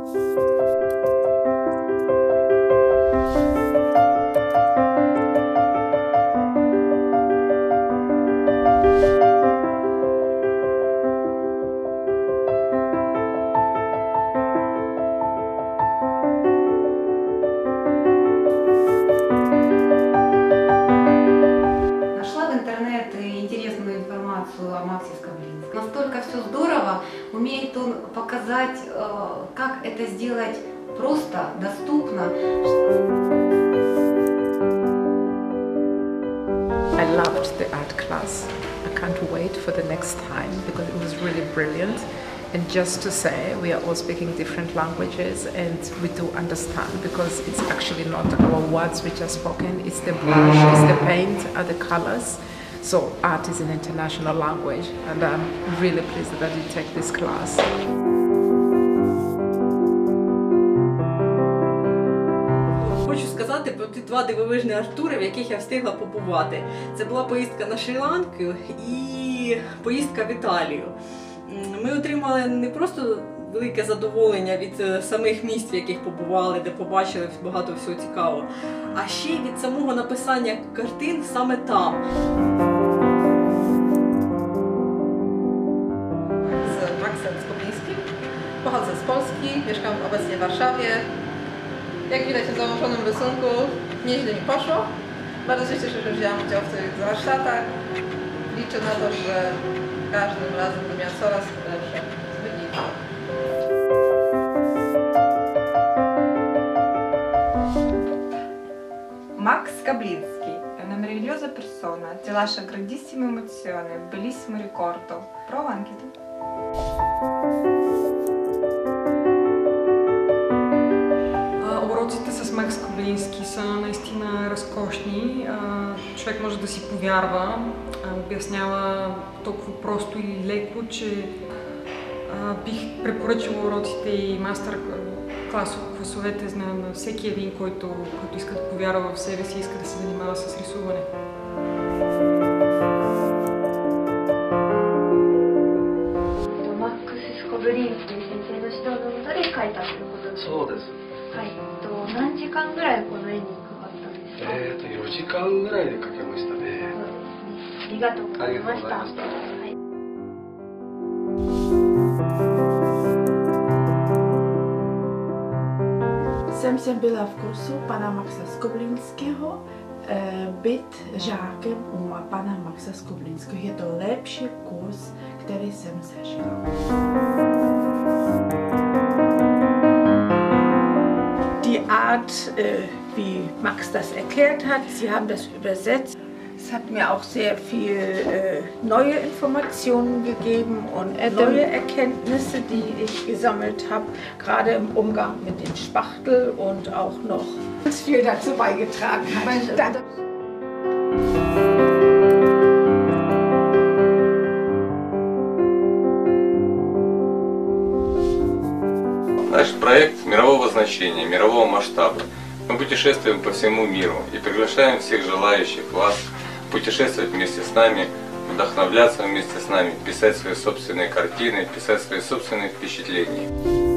О Максе Скоблинском. Настолько все здорово, умеет он показать, как это сделать просто, доступно. I loved the art class. I can't wait for the next time because it was really brilliant. And just to say, we are all speaking different languages and we do understand because it's actually not our words which are spoken, it's the brush, it's the paint, the colors. So art is an international language and I'm really pleased that you take this class. Хочу сказати про ті два дивовижні арт-тури, в яких я встигла побувати. Це була поїздка на Шрі-Ланку і поїздка в Італію. Ми отримали не просто велике задоволення від самих місць, в яких побували, де побачили багато всього цікавого, а ще й від самого написання картин саме там. Z Maxem Skoblińskim. Pochodzę z Polski, mieszkam obecnie w Warszawie. Jak widać na założonym rysunku, nieźle mi poszło. Bardzo się cieszę, że wzięłam udział w tych warsztatach. Liczę na to, że każdym razem będę miała coraz lepsze wyniki. Max Skobliński è una meravigliosa persona, ti lascia grandissime emozioni, bellissimo ricordo. Prova anche tu. Уроците с Макс Скоблински са наистина разкошни. Човек може да си повярва. Обяснява толкова просто и леко, че бих препоръчала уроците и мастер класовете на всеки един, който иска да повярва в себе си и иска да се занимава с рисуване. Макс Скоблински 先生の指導のもとで描いたということです。 そうです。 はい。何時間ぐらいこの絵にかかったんですか 4時間ぐらいで描けましたね。 ありがとうございました。はい。 Jsem se byla v kursu pana Maxa Skoblińskiego být žákem u pana Maxa Skoblińského. Je to lepší kurz, který jsem zažila. Die Art, wie Max das erklärt hat, Sie haben das übersetzt. Es hat mir auch sehr viel neue Informationen gegeben und neue Erkenntnisse, die ich gesammelt habe, gerade im Umgang mit dem Spachtel und auch noch ganz viel dazu beigetragen hat. Danke. Наш проект мирового значения, мирового масштаба. Мы путешествуем по всему миру и приглашаем всех желающих вас путешествовать вместе с нами, вдохновляться вместе с нами, писать свои собственные картины, писать свои собственные впечатления.